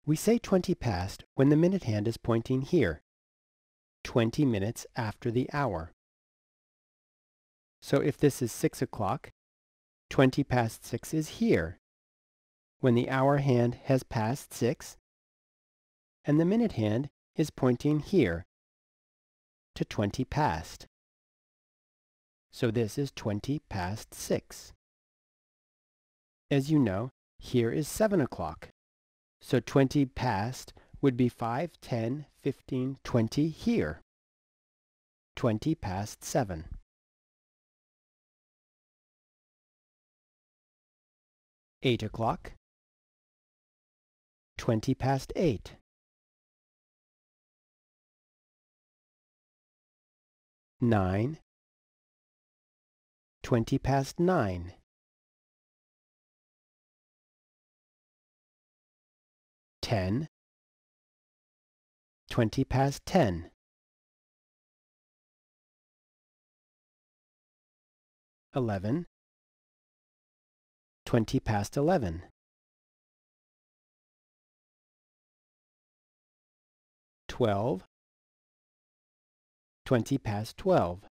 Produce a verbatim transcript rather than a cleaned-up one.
We say twenty past when the minute hand is pointing here, twenty minutes after the hour. So if this is six o'clock, twenty past six is here, when the hour hand has passed six, and the minute hand is pointing here to twenty past. So this is twenty past six. As you know, here is seven o'clock. So twenty past would be five, ten, fifteen, twenty here. twenty past seven. eight o'clock. twenty past eight. nine. twenty past nine. ten. twenty past ten. eleven. twenty past eleven. twelve. twenty past twelve.